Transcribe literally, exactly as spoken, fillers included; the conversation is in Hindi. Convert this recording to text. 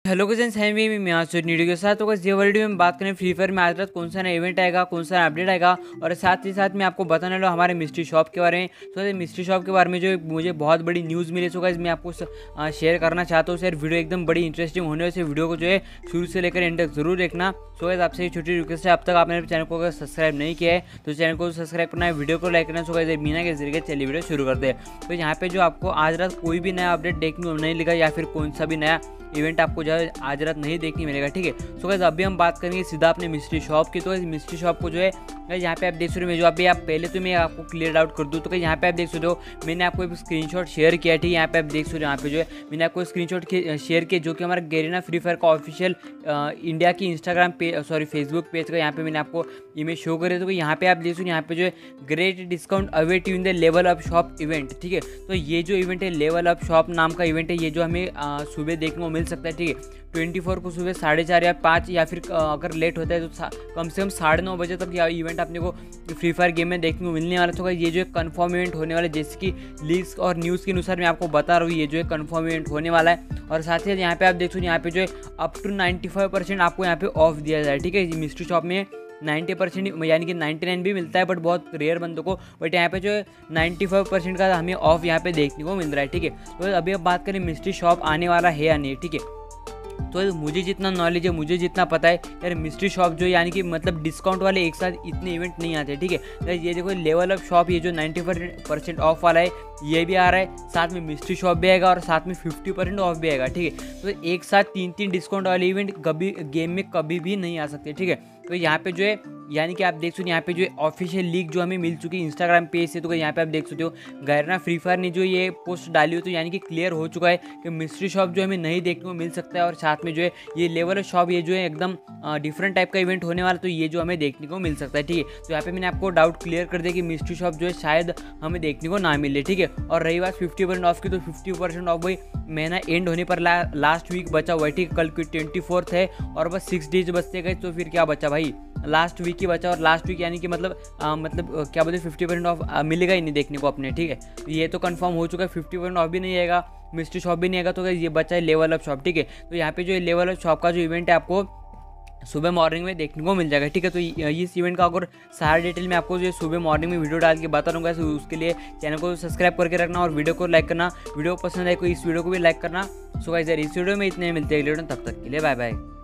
हेलो गाइस, मैं मैं मैं आज वीडियो के साथ। तो गाइस ये वीडियो में बात करें फ्री फायर में आज रात कौन सा नया इवेंट आएगा, कौन सा अपडेट आएगा, और साथ ही साथ मैं आपको बताने वाला हूं हमारे मिस्ट्री शॉप के बारे में। तो मिस्ट्री शॉप के बारे में जो मुझे बहुत बड़ी न्यूज़ मिली, सो गाइस मैं आपको शेयर करना चाहता हूँ। सर वीडियो एकदम बड़ी इंटरेस्टिंग होने वाली, वीडियो को जो है शुरू से लेकर एंड तक जरूर देखना। सो गाइस आपसे एक छोटी रिक्वेस्ट है, अब तक आपने चैनल को अगर सब्सक्राइब नहीं किया है तो चैनल को सब्सक्राइब करना है, वीडियो को लाइक करना है। सो गाइस बिना के जरिए चलिए वीडियो शुरू करते हैं। तो यहाँ पे जो आपको आज रात कोई भी नया अपडेट देखने को नहीं मिलेगा, या फिर कौन सा भी नया इवेंट आपको जो है आज रात नहीं देखने मिलेगा, ठीक है। सो गाइस अभी हम बात करेंगे सीधा अपने मिस्ट्री शॉप की। तो इस मिस्ट्री शॉप को जो है यहाँ पे आप देख सकते हो, जो अभी आप पहले तो मैं आपको क्लियर आउट कर दूँ। तो यहाँ पे आप देख सकते हो मैंने आपको एक स्क्रीनशॉट शेयर किया, ठीक है। यहाँ पे आप देख सकते हो, यहाँ पे जो है मैंने आपको स्क्रीनशॉट शेयर किया, जो कि हमारा गैरेना फ्री फायर का ऑफिशियल इंडिया की इंस्टाग्राम पे सॉरी फेसबुक पेज का यहाँ पे मैंने आपको इमेज शो करे। तो यहाँ पे आप देख सकते हो, यहाँ पे जो है great discount await you in the level up shop event, ठीक है। तो ये जो इवेंट है लेवल अप शॉप नाम का इवेंट है, ये जो हमें सुबह देखने को मिल सकता है, ठीक है। ट्वेंटी फोर को सुबह साढ़े चार या पाँच, या फिर अगर लेट होता है तो कम से कम साढ़े नौ बजे तक यह इवेंट अपने को फ्री फायर गेम में देखने को मिलने वाला था। ये जो एक कन्फर्म इवेंट होने वाला है, जैसे कि लीक्स और न्यूज़ के अनुसार मैं आपको बता रहा हूँ, ये जो है कन्फर्म इवेंट होने वाला है। और साथ ही साथ यहाँ पे आप देख सकते हो, यहाँ पे जो है up to ninety five percent आपको यहाँ पे ऑफ दिया जाए, ठीक है। मिस्ट्री शॉप में नाइन्टी परसेंट यानी कि नाइन्टी नाइन भी मिलता है, बट बहुत रेयर बंदों को, बट यहाँ पे जो है नाइन्टी फाइव परसेंट का हमें ऑफ यहाँ पे देखने को मिल रहा है, ठीक है। तो अभी अब बात करें मिस्ट्री शॉप आने वाला है या नहीं, ठीक है। तो मुझे जितना नॉलेज है, मुझे जितना पता है यार, मिस्ट्री शॉप जो यानी कि मतलब डिस्काउंट वाले एक साथ इतने इवेंट नहीं आते, ठीक है। तो ये देखो लेवल अप शॉप, ये जो नाइन्टी परसेंट ऑफ वाला है ये भी आ रहा है, साथ में मिस्ट्री शॉप भी आएगा और साथ में फिफ्टी परसेंट ऑफ भी आएगा, ठीक है। तो एक साथ तीन तीन डिस्काउंट वाले इवेंट कभी गेम में कभी भी नहीं आ सकते, ठीक है। तो यहाँ पे जो है यानी कि आप देख सकते हो, यहाँ पे जो है ऑफिशियल लीक जो हमें मिल चुकी है इंस्टाग्राम पेज से। तो यहाँ पे आप देख सकते हो गैरेना फ्री फायर ने जो ये पोस्ट डाली हो, तो यानी कि क्लियर हो चुका है कि मिस्ट्री शॉप जो हमें नहीं देखने को मिल सकता है, और साथ में जो है ये लेवल शॉप ये जो है एकदम डिफरेंट टाइप का इवेंट होने वाला, तो ये जो हमें देखने को मिल सकता है, ठीक है। तो यहाँ पे मैंने आपको डाउट क्लियर कर दिया कि मिस्ट्री शॉप जो है शायद हमें देखने को ना मिले, ठीक है। और रही बात फिफ्टी परसेंट ऑफ की, तो फिफ्टी परसेंट ऑफ भाई महीना एंड होने पर ला, लास्ट वीक बचा हुआ है, ठीक है। कल की ट्वेंटी फोर्थ है और बस सिक्स डेज बचते गए, तो फिर क्या बचा भाई, लास्ट वीक ही बचा। और लास्ट वीक यानी कि मतलब आ, मतलब आ, क्या बोलते फिफ्टी परसेंट ऑफ मिलेगा ही नहीं देखने को अपने, ठीक है। तो ये तो कंफर्म हो चुका है, फिफ्टी परसेंट ऑफ भी नहीं आएगा, मिस्ट्री शॉप भी नहीं आएगा। तो ये बचा है लेवल अप शॉप, ठीक है। तो यहाँ पे जो लेवल अप शॉप का जो इवेंट है आपको सुबह मॉर्निंग में देखने को मिल जाएगा, ठीक है। तो इस इवेंट का अगर सारा डिटेल में आपको जो सुबह मॉर्निंग में वीडियो डाल के बता दूंगा, तो उसके लिए चैनल को सब्सक्राइब करके रखना और वीडियो को लाइक करना। वीडियो पसंद आए को इस वीडियो को भी लाइक करना। सो गाइस यार इस वीडियो में इतने मिलते हैं, तब तक के लिए बाय बाय।